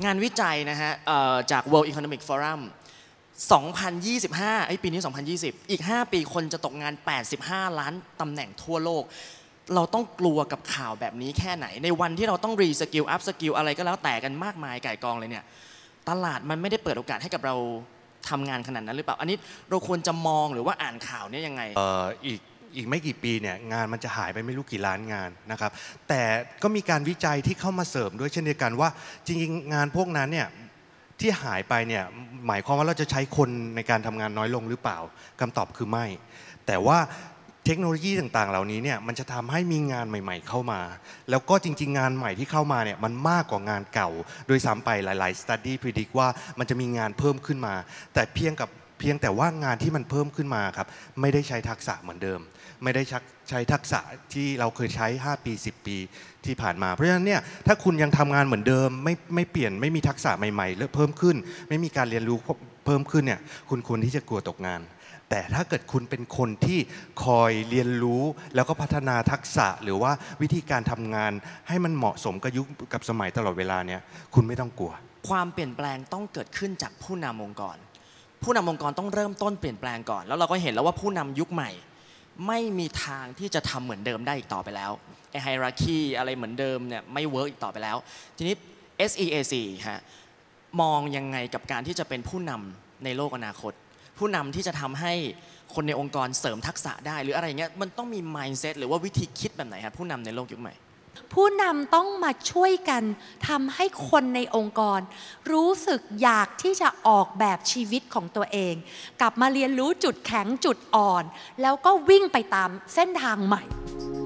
งานวิจัยนะฮะจาก World Economic Forum 2025 ปีนี้ 2020 อีก 5 ปีคนจะตกงาน 85 ล้านตำแหน่งทั่วโลกเราต้องกลัวกับข่าวแบบนี้แค่ไหนในวันที่เราต้องรีสกิลอัพสกิลอะไรก็แล้วแต่กันมากมายไก่กองเลยเนี่ยตลาดมันไม่ได้เปิดโอกาสให้กับเราทำงานขนาดนั้นหรือเปล่าอันนี้เราควรจะมองหรือว่าอ่านข่าวเนี่ยยังไงอีกไม่กี่ปีเนี่ยงานมันจะหายไปไม่รู้กี่ล้านงานนะครับแต่ก็มีการวิจัยที่เข้ามาเสริมด้วยเช่นเดียวกันว่าจริงๆงานพวกนั้นเนี่ยที่หายไปเนี่ยหมายความว่าเราจะใช้คนในการทำงานน้อยลงหรือเปล่าคำตอบคือไม่แต่ว่าเทคโนโลยีต่างๆเหล่านี้เนี่ยมันจะทำให้มีงานใหม่ๆเข้ามาแล้วก็จริงๆงานใหม่ที่เข้ามาเนี่ยมันมากกว่างานเก่าโดยซ้ำไปหลายๆ study predict ว่ามันจะมีงานเพิ่มขึ้นมาแต่เพียงแต่ว่างานที่มันเพิ่มขึ้นมาครับไม่ได้ใช้ทักษะเหมือนเดิมไม่ได้ใช้ทักษะที่เราเคยใช้5 ปี10 ปีที่ผ่านมาเพราะฉะนั้นเนี่ยถ้าคุณยังทำงานเหมือนเดิมไม่เปลี่ยนไม่มีทักษะใหม่ๆเพิ่มขึ้นไม่มีการเรียนรู้เพิ่มขึ้นเนี่ยคุณควรที่จะกลัวตกงานแต่ถ้าเกิดคุณเป็นคนที่คอยเรียนรู้แล้วก็พัฒนาทักษะหรือว่าวิธีการทำงานให้มันเหมาะสมกับยุคกับสมัยตลอดเวลาเนี่ยคุณไม่ต้องกลัวความเปลี่ยนแปลงต้องเกิดขึ้นจากผู้นำองค์กรผู้นำองค์กรต้องเริ่มต้นเปลี่ยนแปลงก่อนแล้วเราก็เห็นแล้วว่าผู้นำยุคใหม่ไม่มีทางที่จะทำเหมือนเดิมได้อีกต่อไปแล้วไอ้ไฮรักีอะไรเหมือนเดิมเนี่ยไม่เวิร์กอีกต่อไปแล้วทีนี้ SEAC ฮะมองยังไงกับการที่จะเป็นผู้นำในโลกอนาคตผู้นำที่จะทำให้คนในองค์กรเสริมทักษะได้หรืออะไรเงี้ยมันต้องมี mindset หรือว่าวิธีคิดแบบไหนครับผู้นำในโลกยุคใหม่ผู้นำต้องมาช่วยกันทำให้คนในองค์กรรู้สึกอยากที่จะออกแบบชีวิตของตัวเองกลับมาเรียนรู้จุดแข็งจุดอ่อนแล้วก็วิ่งไปตามเส้นทางใหม่